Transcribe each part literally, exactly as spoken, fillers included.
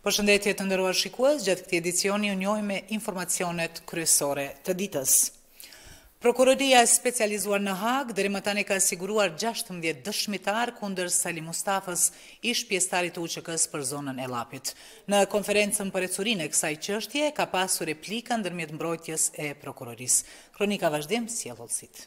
Përshëndetje të nderuar shikues, gjatë këtij edicioni u njohim me informacionet kryesore të ditës. Prokuroria e specializuar në Hag deri më tani ka siguruar gjashtëmbëdhjetë dëshmitar kundër Sali Mustafës, ish pjesëtarit të U Q K-s për zonën e Llapit. Në konferencën për ecurinë e kësaj çështje ka pasur replika ndërmjet mbrojtjes e prokurorisë. Kronika vazhdim sjell hollësitë.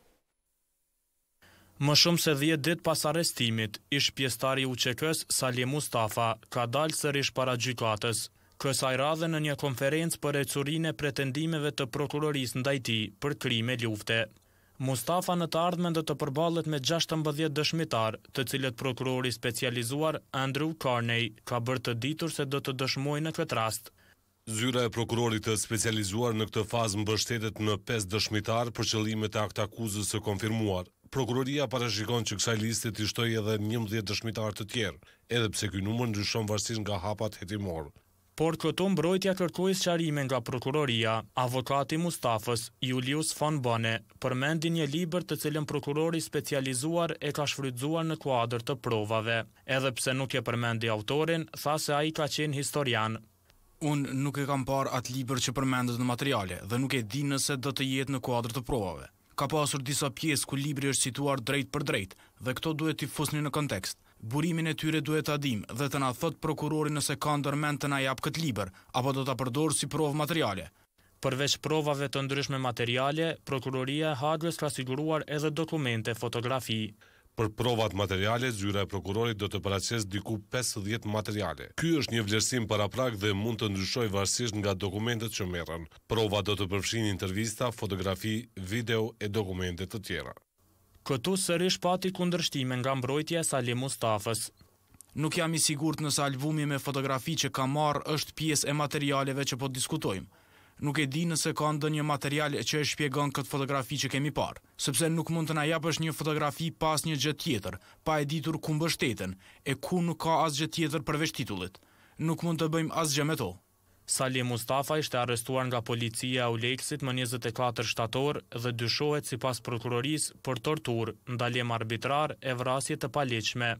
Më shumë se dhjetë ditë pas arrestimit, ish pjesëtari i U Q K-s Sali Mustafa ka dalë sërish para gjykatës. Kësaj radhe në një konferencë për ecurinë e pretendimeve të prokurorisë ndaj tij për krime lufte. Mustafa në të ardhmen do të përballet me gjashtëmbëdhjetë dëshmitar, të cilët prokurori specializuar Andrew Carney ka bërë të ditur se do të dëshmojnë në këtë rast. Zyra e prokurorit të specializuar në këtë fazë mbështetet në pesë dëshmitar për qëllimet e aktakuzës së konfirmuar. Prokuroria parashikon që kësaj liste të shtojë edhe njëmbëdhjetë dëshmitar të tjerë, edhe pse ky numër ndryshon varësisht nga hapat hetimor. Por këtu mbrojtja kërkoi sqarime nga prokuroria. Avokati Mustafës, Julius von Bone, përmendi një libër të cilën prokurori specializuar e ka shfrytzuar në kuadër të provave. Edhe pse nuk e përmendi autorin, tha se ai ka qenë historian. Unë nuk e kam parë atë libër që përmendet në materiale dhe nuk e di nëse do të jetë në kuadër të provave. Ka pasur disa pjesë ku libri është situar drejt për drejt dhe këto duhet t'i fusni në kontekst. Burimin e tyre duhet ta dim dhe të na thot prokurori nëse ka ndërmend të na jap këtë libër apo do ta përdor si provë materiale. Përveç provave të ndryshme materiale, prokuroria e Hagës ka siguruar edhe dokumente, fotografi. Për provat materiale, zyra e prokurorit do të paraqesë diku pesëdhjetë materiale. Ky është një vlerësim paraprak dhe mund të ndryshojë varësisht nga dokumentet që merren. Provat do të përfshin intervista, fotografi, video e dokumente të tjera. Këtu sërish pati kundërshtime nga mbrojtja e Sali Mustafës. Nuk jam i sigurt nëse albumi me fotografi që ka marrë është pjesë e materialeve që po diskutojmë. Nuk e di nëse ka ndonjë material që e shpjegon këtë fotografi që kemi parë, sepse nuk mund të na japësh një fotografi pas një gjë tjetër, pa e ditur ku mbështeten, e ku nuk ka asgjë tjetër përveç titullit. Nuk mund të bëjmë asgjë me to. Sali Mustafa ishte arrestuar nga policia e Auleksit më njëzet e katër shtator dhe dyshohet sipas prokurorisë për torturë, ndalim arbitrar e vrasje të paligjshme.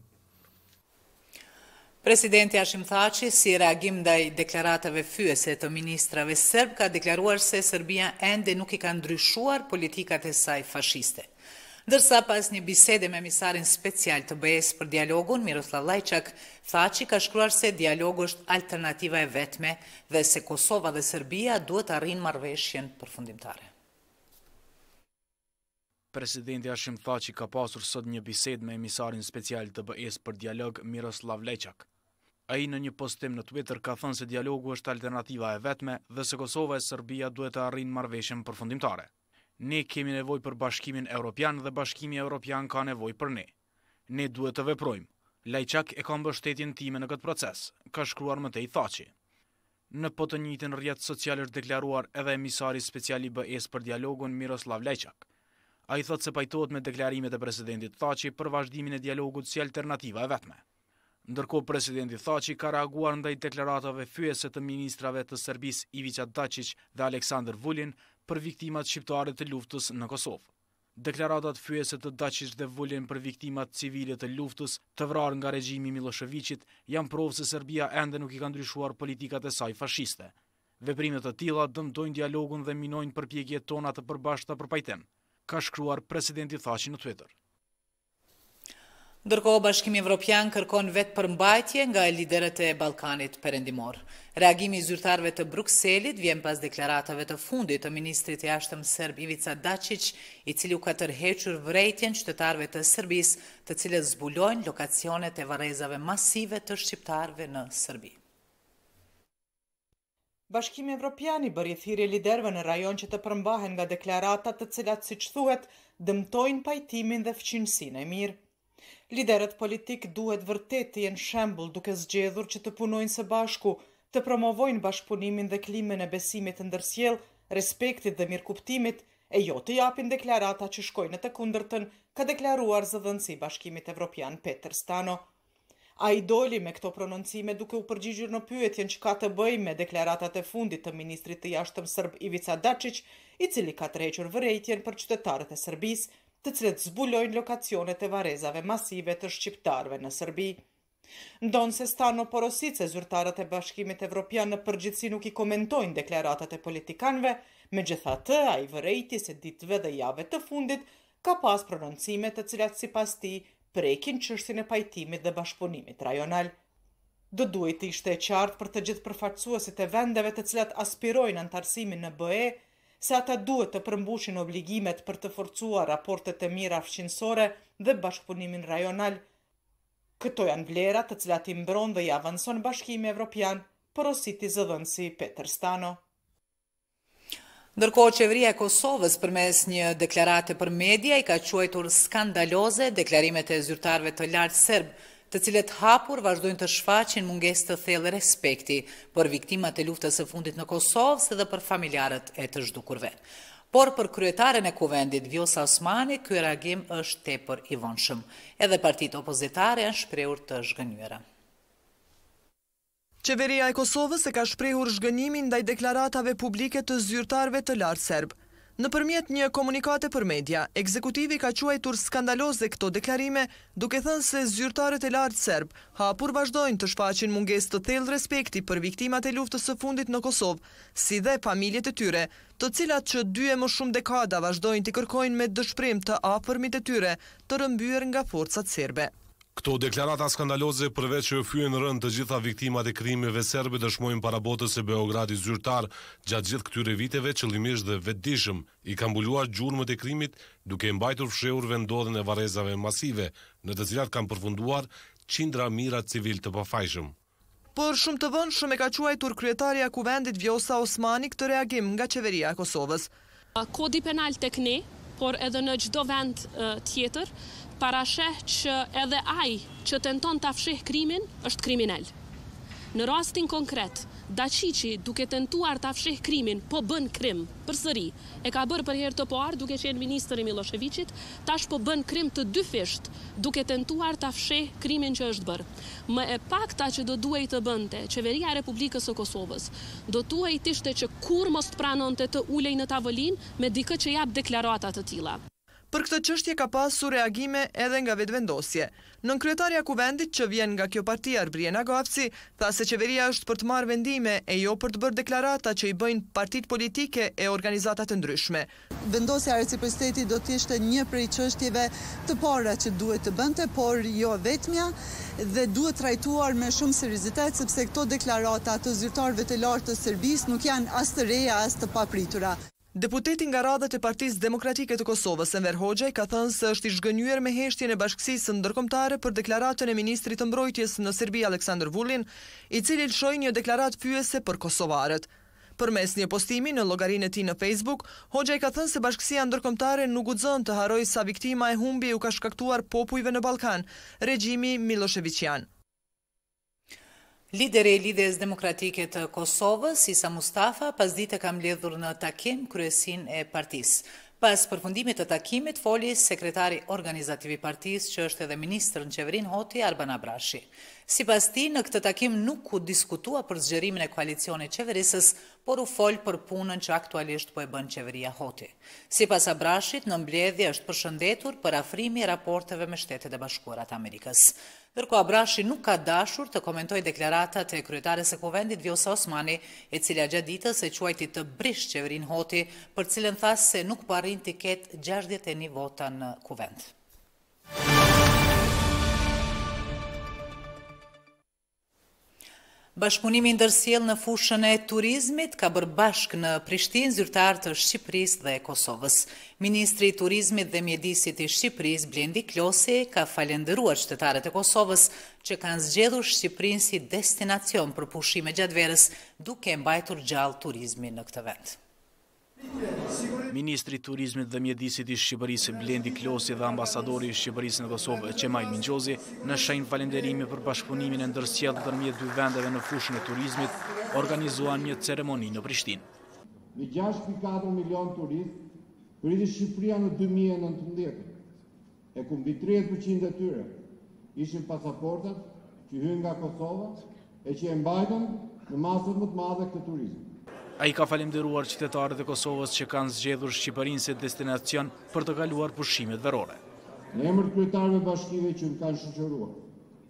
Presidenti Hashim Thaçi, si reagim ndaj deklaratave fyese të ministrave serb, ka deklaruar se Serbia ende nuk i ka ndryshuar politikat e saj fashiste. Ndërsa pas një bisede me emisarin special të B E-s për dialogun, Miroslav Lajçak, Thaçi ka shkruar se dialogu është alternativa e vetme dhe se Kosova dhe Serbia duhet arrijnë marrëveshjen përfundimtare. Presidenti Hashim Thaçi ka pasur sot një bisedë me emisarin special të B E-s për dialog Miroslav Lajçak. Ai në një postim në Twitter ka thënë se dialogu është alternativa e vetme dhe se Kosova e Serbia duhet të arrijnë marrëveshjen përfundimtare. Ne kemi nevojë për Bashkimin Evropian dhe Bashkimi Evropian ka nevojë për ne. Ne duhet të veprojmë. Lajçak e ka mbështetjen time në këtë proces, ka shkruar më tej Thaçi. Në po të njëjtën rrjet social është deklaruar edhe emisari special i B E-s për dialogun Miroslav Lajçak. Ai thotë se pajtohet me deklarimet e presidentit Thaçi për vazhdimin e dialogut si alternativa e vetme. Ndërkohë presidenti Thaçi ka reaguar ndaj deklaratave fyese të ministrave të Serbisë Ivica Dačić dhe Aleksandar Vulin për viktimat shqiptare të luftës në Kosovë. Deklaratat fyese të Dačić dhe Vulin për viktimat civile të luftës të vrarë nga regjimi Miloševićit janë provë se Serbia ende nuk i ka ndryshuar politikat e saj fashiste. Veprimet të tilla dëmtojnë dialogun dhe minojnë përpjekjet tona të përbashkëta për pajtim, ka shkruar presidenti Thaçi në Twitter. Ndërkohë, Bashkimi Evropian kërkon vetë përmbajtje nga liderët e Ballkanit Perëndimor. Reagimi i zyrtarëve të Brukselit vjen pas deklaratave të fundit të ministrit të jashtëm serb Ivica Dačić, i cili u ka tërhequr vërejtjen qytetarëve të Serbisë, të cilët zbulojnë lokacionet e varrezave masive të shqiptarëve në Serbi. Bashkimi Evropian i bëri thirrje liderëve në rajon që të përmbahen nga deklaratat të cilat, siç thuhet, dëmtojnë pajtimin dhe fqinësinë e mirë. Liderët politik duhet vërtet të jenë shembull duke zgjedhur që të punojnë së bashku, të promovojnë bashkëpunimin dhe klimën e besimit të ndërsjellë, respektit dhe mirëkuptimit, e jo të japin deklarata që shkojnë në të kundërtën, ka deklaruar zëdhënësi i Bashkimit Evropian Peter Stano. Ai doli me këto prononcime duke u përgjigjur në pyetjen që ka të bëjë me deklaratat e fundit të ministrit të jashtëm serb Ivica Dačić, i cili ka tërhequr vërejtjen për qytetarët e Serbisë, të cilët zbulojnë lokacionet e varrezave masive të shqiptarëve në Serbi. Ndonë se Stano porosit se zyrtarët e Bashkimit Evropian në përgjithësi nuk i komentojnë deklaratat e politikanëve, megjithatë ai vërejti se ditëve dhe javëve të fundit ka pas prononcime të cilat sipas tij prekin çështjen e pajtimit dhe bashkëpunimit rajonal. Do duhet të ishte e qartë për të gjithë përfaqësuesit e vendeve të cilat aspirojnë antarësimin në B E se ata duhet të përmbushin obligimet për të forcuar raportet e mira fqinësore dhe bashkëpunimin rajonal. Këto janë vlerat të cilat i mbron dhe i avanson Bashkimi Evropian, porositi zëdhënësi Peter Stano. Ndërkohë, qeveria e Kosovës përmes një deklarate për media i ka quajtur skandaloze deklarimet e zyrtarëve të lartë serb, të cilët hapur vazhdojnë të shfaqin mungesë të thellë respekti për viktimat e luftës së fundit në Kosovë se dhe për familjarët e të zhdukurve. Por për kryetaren e kuvendit Vjosa Osmani, ky reagim është tepër i vonshëm. Edhe partitë opozitare janë shprehur të zhgënjura. Qeveria e Kosovës e ka shprehur zhgënjimin ndaj deklaratave publike të zyrtarëve të lartë serb. Nëpërmjet një komunikate për media, ekzekutivi ka quajtur skandaloze këto deklarime, duke thënë se zyrtarët e lartë serb hapur vazhdojnë të shfaqin mungesë të thellë respekti për viktimat e luftës së fundit në Kosovë, si dhe familjet e tyre, të cilat që dy e më shumë dekada vazhdojnë të kërkojnë me dëshpërim të afërmit e tyre të rëmbyer nga forcat serbe. Këto deklarata skandaloze përveç që fyen rënd të gjitha viktimat e krimeve serbe dëshmojnë para botës se Beogradi zyrtar gjatë gjithë këtyre viteve qëllimisht dhe vetëdijshëm i ka mbuluar gjurmët e krimit duke mbajtur fshehur vendodhen e varrezave masive në të cilat kanë përfunduar qindra mijëra civil të pafajshëm. Por shumë të vonshëm e ka quajtur kryetaria e kuvendit Vjosa Osmani këtë reagim nga qeveria e Kosovës. Kodi penal tek ne, por edhe në çdo vend uh, tjetër, parasheh që edhe ai që tenton ta fshih krimin është kriminal. Në rastin konkret, Daqiqi duke tentuar ta fshih krimin, po bën krim përsëri. E ka bërë për herë të parë duke qenë ministri i Miloševićit, tash po bën krim të dyfisht, duke tentuar ta fshih krimin që është bërë. Më e pakta që do duhej të bënte qeveria e Republikës së Kosovës, do duhej të ishte që kur mos të pranonte të ulej në tavolinë me dikë që jap deklarata të tilla. Për këtë çështje ka pasur reagime edhe nga vetëvendosje. Nënkryetaria e kuvendit që vjen nga kjo parti Arbriena Gafci tha se qeveria është për të marrë vendime e jo për të bërë deklarata që i bëjnë partitë politike e organizata të ndryshme. Vendosja e reciprocitetit do të ishte një prej çështjeve të para që duhet të bënte, por jo vetmja, dhe duhet trajtuar me shumë seriozitet sepse këto deklarata të zyrtarëve të lartë të Serbisë nuk janë as të reja as të papritura. Deputeti nga radhët e Partisë Demokratike të Kosovës, Enver Hoxha, ka thënë se është i zhgënjur me heshtjen e bashkësisë ndërkombëtare për deklaratën e ministrit të mbrojtjes në Serbi Aleksandar Vulin, i cili lëshoi një deklaratë fyese për kosovarët. Përmes një postimi në llogarinë e tij në Facebook, Hoxha ka thënë se bashkësia ndërkombëtare nuk guxon të harojë sa viktima e humbje u ka shkaktuar popujve në Ballkan, regjimi Miloševićian. Lideri i Lidhjes Demokratike të Kosovës, Isa Mustafa, pasdite ka mbledhur në takim kryesinë e partisë. Pas përfundimit të takimit, foli sekretari organizativ i partisë, që është edhe ministër në qeverinë Hoti, Arban Abrashi. Sipas tij, në këtë takim nuk u diskutua për zgjerimin e koalicionit qeverisës, por u fol për punën që aktualisht po e bën qeveria Hoti. Sipas Abrashit, në mbledhje është përshëndetur për afrimi i raporteve me Shtetet e Bashkuara të Amerikës. Ndërkohë Abrashi nuk ka dashur të komentojë deklaratat e kryetares së kuvendit Vjosa Osmani, e cila gjatë ditës e quajti të brish qeverinë Hoti, për cilën tha se nuk po arrin të ketë gjashtëdhjetë e një vota në kuvend. Bashkëpunimi ndërsjell në fushën e turizmit ka bërë bashk në Prishtinë zyrtar të Shqipërisë dhe Kosovës. Ministri i Turizmit dhe Mjedisit i Shqipërisë, Blendi Klosi, ka falendëruar qytetarët e Kosovës që kanë zgjedhur Shqipërinë si destinacion për pushime gjatë verës, duke mbajtur gjallë turizmin në këtë vend. Ministri i Turizmit dhe Mjedisit i Shqipërisë, Blendi Klosi, dhe ambasadori i Shqipërisë në Kosovë, Qemaj Mingjozi, në shenjë falënderimi për bashkëpunimin e ndërsjellë ndërmjet dy vendeve në fushën e turizmit, organizuan një ceremoni në Prishtinë. Me gjashtë pikë katër milion turistë, përiti Shqipëria në dy mijë e nëntëmbëdhjetë, e ku mbi tridhjetë përqind e tyre ishin pasaportat që hyn nga Kosova e që e mbajtën në masën më të madhe këtë turizëm. Ai ka falendëruar qytetarët e Kosovës që kanë zgjedhur Shqipërinë si destinacion për të kaluar pushimet verore. Në emër të kryetarëve bashkive që më kanë shoqëruar,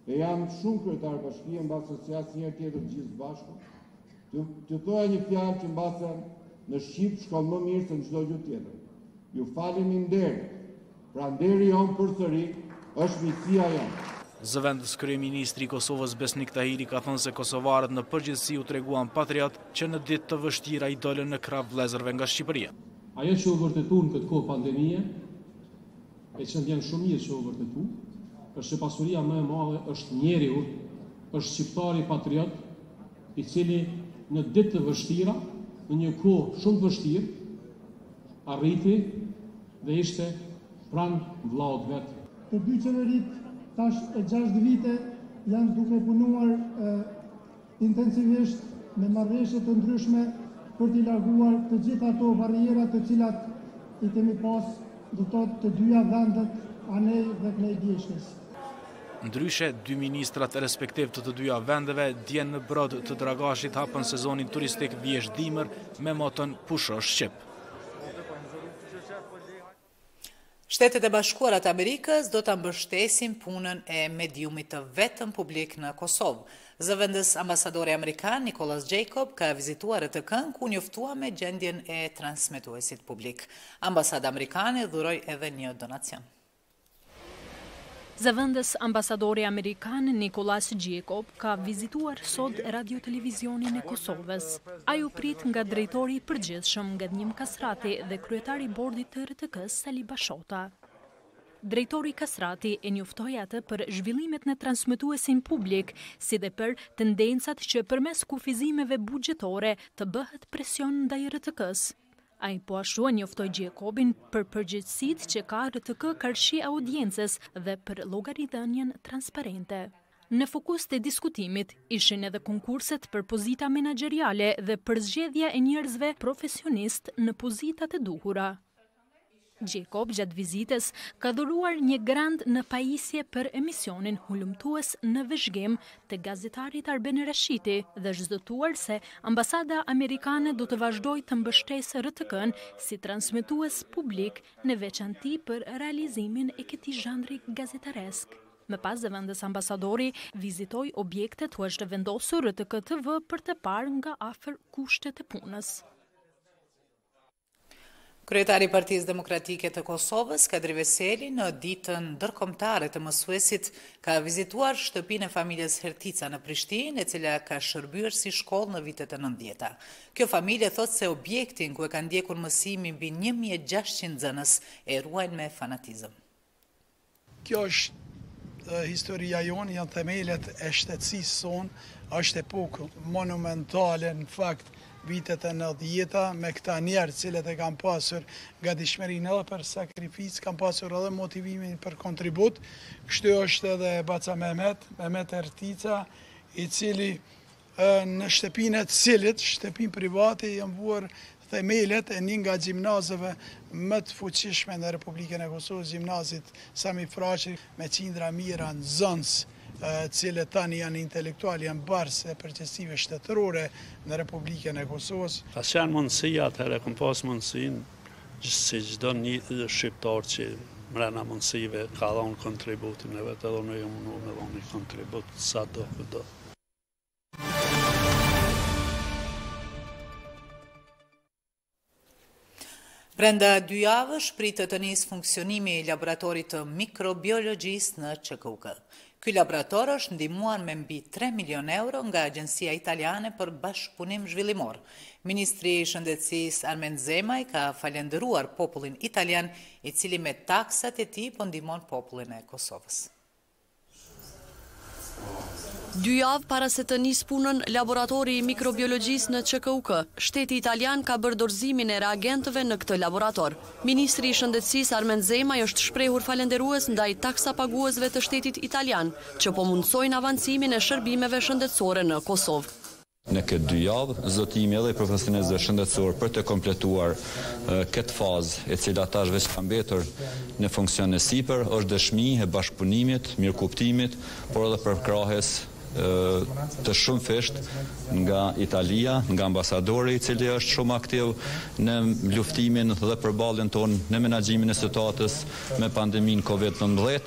e jam shumë kryetar bashkie mbas asociacion një tjetër gjithë bashku, të thoja një fjalë që mbase në Shqip shkon më mirë se në çdo gjuhë tjetër. Ju faleminderit. Pra nderi jon përsëri është miqësia jonë. Zëvendës kryeministri i Kosovës Besnik Tahiri ka thënë se kosovarët në përgjithësi u treguan patriot që në ditë të vështira i dolën në krah vëllezërve nga Shqipëria. Ajo që u vërtetu në këtë kohë pandemie, e që ndjen shumë mirë që u vërtetu, është që pasuria më e madhe është njeriu, është shqiptari patriot, i cili në ditë të vështira, në një kohë shumë vështirë, arriti dhe ishte pranë vllaut vet. Të dy qeverit tash e gjashtë vite janë duke punuar e, intensivisht me marrëveshje të ndryshme për t'i larguar të gjitha ato barrierat të cilat i kemi pas do të thotë të dyja vendet, anej dhe Knej Bjeshkës. Ndryshe, dy ministrat respektiv të të dyja vendeve djenë në brod të Dragashit hapën sezonin turistik Vjesht-Dimër me moton Pusho Shqip. Shtetet e Bashkuara të Amerikës do të mbështesin punën e mediumit të vetëm publik në Kosovë. Zëvendës ambasadori amerikan Nicholas Jacob ka vizituar E T K-n ku njoftua me gjendjen e transmetuesit publik. Ambasada amerikane dhuroi edhe një donacion. Zëvendës ambasadori amerikan Nicholas Jacob ka vizituar sot radio-televizionin e Kosovës. Ai u prit nga drejtori i përgjithshëm Ngadnim Kasrati dhe kryetari i bordit të R T K-s Sali Bashota. Drejtori Kasrati e njoftoi atë për zhvillimet në transmetuesin publik, si dhe për tendencat që përmes kufizimeve buxhetore të bëhet presion ndaj R T K-s. Ai po ashtu e njoftoi Gjekobin për përgjegjësitë që ka R T K karshi audiencës dhe për llogaridhënien transparente. Në fokus të diskutimit ishin edhe konkurset për pozita menaxheriale dhe përzgjedhja e njerëzve profesionist në pozitat e duhura. Jacob gjatë vizites ka dhuruar një grant në pajisje për emisionin Hulumtues në Veshgem të gazetarit Arben Rashiti dhe zhdëtuar se ambasada amerikane do të vazhdojë të mbështesë R T K-n si transmetues publik në veçanti për realizimin e këtij zhandri gazetaresk. Më pas zëvendës ambasadori vizitoi objektet ku është vendosur R T K T V për të parë nga afër kushtet e punës. Kryetari i Partisë Demokratike të Kosovës, Kadri Veseli, në ditën ndërkombëtare të mësuesit, ka vizituar shtëpinë e familjes Hertica në Prishtinë, e cila ka shërbyer si shkollë në vitet e nëntëdhjetë. Kjo familje thotë se objektin ku e ka ndjekur mësimin mbi një mijë e gjashtëqind nxënës e ruajnë me fanatizëm. Kjo është historia jonë, janë themelet e shtetësisë sonë, është epokë monumentale në fakt. Vitet e nëntëdhjeta me këta njerë cilët e kam pasur nga dishmerin edhe për sakrificë, kam pasur edhe motivimin për kontribut. Kështu është edhe Baca Mehmet, Mehmet Hertica, i cili në shtëpinë të cilit, shtëpinë private, janë vuar themelet e një nga gjimnazëve më të fuqishme në Republikën e Kosovës, gjimnazit Sami Fraqi, me qindra mira në zënës, cilët tani janë intelektual, janë barës e përgjithësive shtetërore në Republikën e Kosovës. Pas janë mundësia, atëherë kom pas mundësin, si çdo një shqiptar që mrena mundësive ka dhonë kontributin e vetë, edhe në jëmë në me dhonë një kontribut sa do këdo. Brenda dy javësh pritet të nisë funksionimi i laboratorit të mikrobiologjisë në Q K U K. Ky laborator është ndihmuar me mbi tre milion euro nga Agjencia Italiane për Bashkëpunim Zhvillimor. Ministri i Shëndetësisë Armen Zemaj ka falendëruar popullin italian, i cili me taksat e tij po ndihmon popullin e Kosovës. Dy javë para se të nisë punën laboratori i mikrobiologjisë në Q K U K, shteti italian ka bërë dorëzimin e reagentëve në këtë laborator. Ministri i Shëndetësisë Armen Zemaj është shprehur falendërues ndaj taksapaguesve të shtetit italian, që po mundsojnë avancimin e shërbimeve shëndetësore në Kosovë. Në këtë dy javë, zotimi edhe i profesionistëve shëndetësor për të kompletuar uh, këtë fazë e cila tash veç ka mbetur në funksion e sipër, është dëshmi e bashkëpunimit, mirëkuptimit, por edhe përkrahes uh, të shumë fesht nga Italia, nga ambasadori i cili është shumë aktiv në luftimin dhe përballjen tonë në menaxhimin e situatës me pandemin Covid nëntëdhjetë.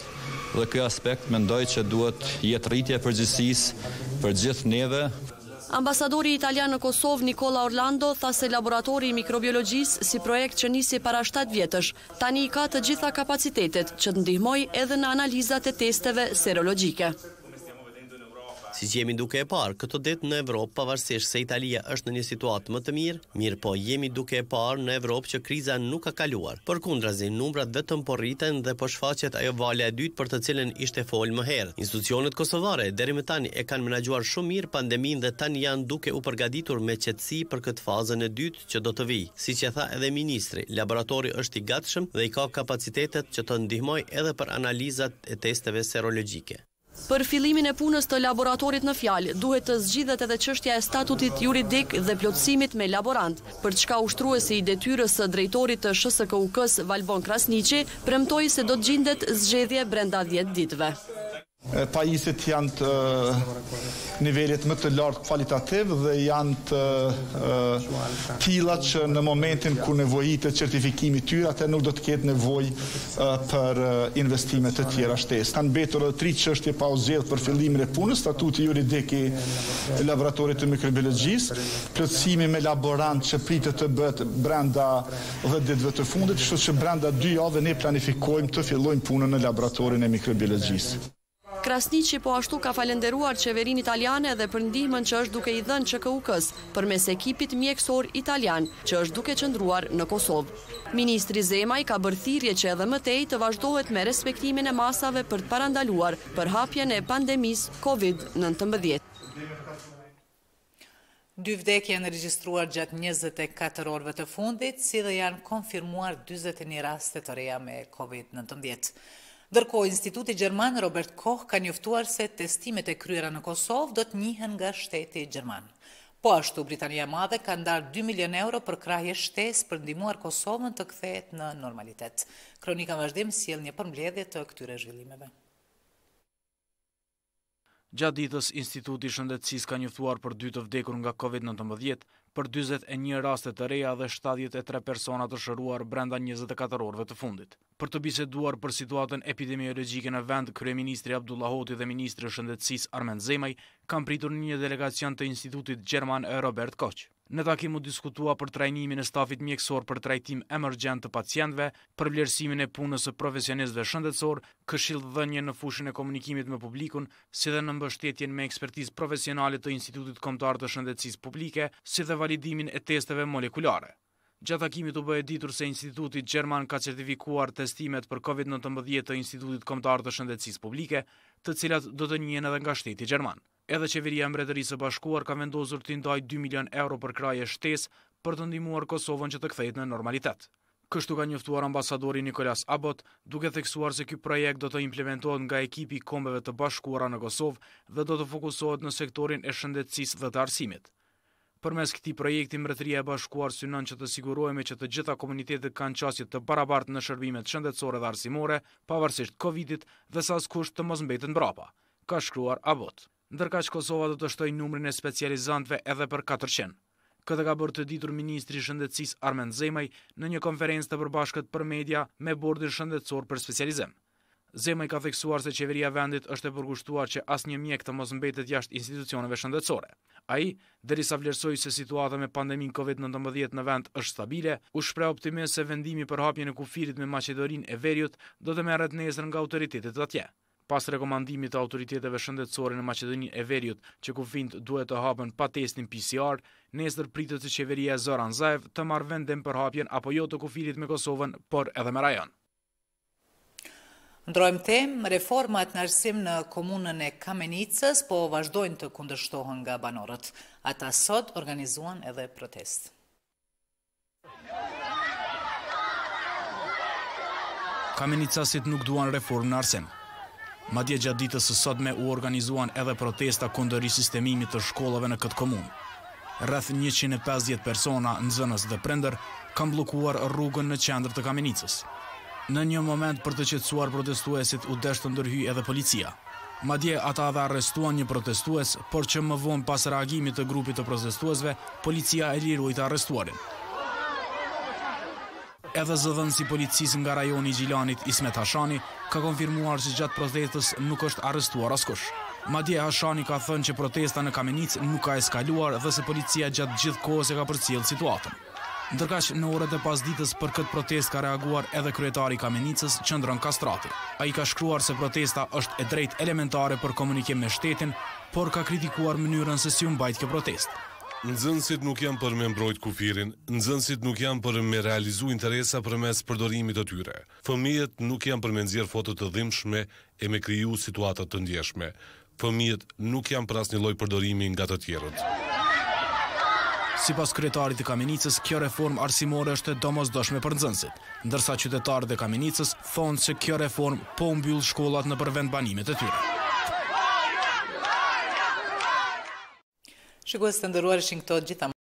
dhe ky aspekt mendoj që duhet jetë rritje e përgjegjësisë për gjithë neve. Ambasadori italian në Kosovë Nicola Orlando tha se laboratori i mikrobiologjisë si projekt që nisi para shtatë vjetësh, tani ka të gjitha kapacitetet që të ndihmojë edhe në analizat e testeve serologjike. Si që jemi duke e parë, këto ditë në Evropë, pavarësisht se Italia është në një situatë më të mirë, mirë po jemi duke e parë në Evropë që kriza nuk ka kaluar. Përkundrazi, numrat vetëm po rriten dhe po shfaqet ajo valja e dytë për të cilën ishte folë më herë. Institucionet kosovare deri më tani e kanë menaxhuar shumë mirë pandeminë dhe tani janë duke u përgatitur me qetësi për këtë fazën e dytë që do të vijë. Siç e tha edhe ministri, laboratori është i gatshëm dhe i ka kapacitetet që të ndihmojë edhe për analizat e testeve serologjike. Për fillimin e punës të laboratorit në fjalë, duhet të zgjidhet edhe çështja e statutit juridik dhe plotësimit me laborant, për çka ushtruesi i detyrës së drejtorit të S S K U K-s Valbon Krasniqi premtoi se do të gjendet zgjedhje brenda dhjetë ditëve. Pajisjet janë të nivelit më të lartë kvalitativ dhe janë të tilla që në momentin kur nevojitet certifikimi i tyre, atë nuk do të ketë nevojë për investime të tjera shtesë. Kanë mbetur edhe tre çështje pa u zgjedhur për fillimin e punës, statuti juridik i laboratorit të mikrobiologjisë, plotësimi me laborant që pritet të bëhet brenda dhjetë ditëve të fundit, kështu që brenda dy javëve ne planifikojmë të fillojmë punën në laboratorin e mikrobiologjisë. Krasniqi po ashtu ka falenderuar qeverinë italiane dhe për ndihmën që është duke i dhënë C K U K-s përmes ekipit mjekësor italian që është duke qëndruar në Kosovë. Ministri Zemaj ka bërë thirrje që edhe më tej të vazhdohet me respektimin e masave për të parandaluar përhapjen e pandemisë Covid nëntëmbëdhjetë. Dy vdekje janë regjistruar gjatë njëzet e katër orëve të fundit, si dhe janë konfirmuar dyzet e një raste të reja me Covid nëntëmbëdhjetë. Ndërkohë, Instituti Gjerman Robert Koch ka njoftuar se testimet e kryera në Kosovë do të njihen nga shteti gjerman. Po ashtu, Britania e Madhe ka ndarë dy milion euro për krahje shtesë për ndihmuar Kosovën të kthehet në normalitet. Kronika në vazhdim sjell një përmbledhje të këtyre zhvillimeve. Gjatë ditës, Instituti i Shëndetësisë ka njoftuar për dy të vdekur nga Covid nëntëmbëdhjetë, për dyzet e një raste të reja dhe shtatëdhjetë e tre persona të shëruar brenda njëzet e katër orëve të fundit. Për të biseduar për situatën epidemiologjike në vend, kryeministri Abdullah Hoti dhe ministri i Shëndetësisë Armen Zemaj kanë pritur një delegacion të Institutit Gjerman e Robert Koch. Në takim u diskutua për trajnimin e stafit mjekësor për trajtim emergjent të pacientëve, për vlerësimin e punës së profesionistëve shëndetësor, këshilldhënie në fushën e komunikimit me publikun, si dhe në mbështetjen me ekspertizë profesionale të Institutit Kombëtar të Shëndetësisë Publike, si dhe validimin e testeve molekulare. Gjatë takimit u bë e ditur se Instituti Gjerman ka certifikuar testimet për Covid nëntëmbëdhjetë të Institutit Kombëtar të Shëndetësisë Publike, të cilat do të njihen edhe nga shteti gjerman. Edhe qeveria e Mbretërisë së Bashkuar ka vendosur të ndajë dy milion euro për krahje shtesë për të ndihmuar Kosovën që të kthehet në normalitet. Kështu ka njoftuar ambasadori Nikolas Abot, duke theksuar se ky projekt do të implementohet nga ekipi i Kombeve të Bashkuara në Kosovë dhe do të fokusohet në sektorin e shëndetësisë dhe të arsimit. Përmes këtij projekti, Mbretëria e Bashkuar synon që të sigurohemi që të gjitha komunitetet kanë qasje të barabartë në shërbimet shëndetësore dhe arsimore, pavarësisht Covidit dhe sa askush të mos mbeten mbrapa, ka shkruar Abot. Ndërkaq Kosova do të shtojë numrin e specializantëve edhe për katërqind. Këtë ka bërë të ditur ministri i Shëndetësisë Armen Zemaj në një konferencë të përbashkët për media me bordin shëndetësor për specializim. Zemaj ka theksuar se qeveria e vendit është e përkushtuar që asnjë mjek të mos mbetet jashtë institucioneve shëndetësore. Ai, derisa vlerësoi se situata me pandeminë Covid nëntëmbëdhjetë në vend është stabile, u shpreh optimist se vendimi për hapjen e kufirit me Maqedoninë e Veriut do të merret nesër nga autoritetet atje. Pas rekomandimit të autoriteteve shëndetësore në Maqedoninë e Veriut që kufijt duhet të hapen pa testin P C R, nesër pritet se qeveria e Zoran Zaev të marrë vendim për hapjen apo jo të kufirit me Kosovën, por edhe me rajon. Ndrojmë temë, reformat në arsim në komunën e Kamenicës po vazhdojnë të kundërshtohen nga banorët. Ata sot organizuan edhe protest. Kamenicasit nuk duan reformë në arsim. Madje gjatë ditës së sotme u organizuan edhe protesta kundër risistemimit të shkollave në këtë komunë. Rreth njëqind e pesëdhjetë persona, nxënës dhe prindër, kanë bllokuar rrugën në qendër të Kamenicës. Në një moment për të qetësuar protestuesit u desh të ndërhyjë edhe policia. Madje ata dhe arrestuan një protestues, por që më vonë pas reagimit të grupit të protestuesve, policia e liroi të arrestuarin. Edhe zëdhënësi policisë nga rajoni i Gjilanit Ismet Hashani ka konfirmuar që gjatë protestës nuk është arrestuar askush. Madje Hashani ka thënë që protesta në Kamenic nuk ka eskaluar dhe se policia gjatë gjithë kohës e ka përcjellë situatën. Ndërkaq në orët e pasdites për këtë protestë ka reaguar edhe kryetari i Kamenicës, Qëndron Kastrati. Ai ka shkruar se protesta është e drejtë elementare për komunikim me shtetin, por ka kritikuar mënyrën se si u mbajt kjo protestë. Nxënësit nuk janë për me mbrojt kufirin, nxënësit nuk janë për me realizu interesa përmes përdorimit të tyre. Fëmijët nuk janë për me nxjerr foto të dhimbshme e me kriju situata të ndjeshme. Fëmijët nuk janë për asnjë lloj përdorimi nga të tjerët. Sipas kryetarit të Kamenicës, kjo reformë arsimore është e domosdoshme për nxënësit, ndërsa qytetarët e Kamenicës thonë se kjo reformë po mbyll shkollat nëpër vendbanimet e tyre. Shikues të nderuar, ishin këto gjitha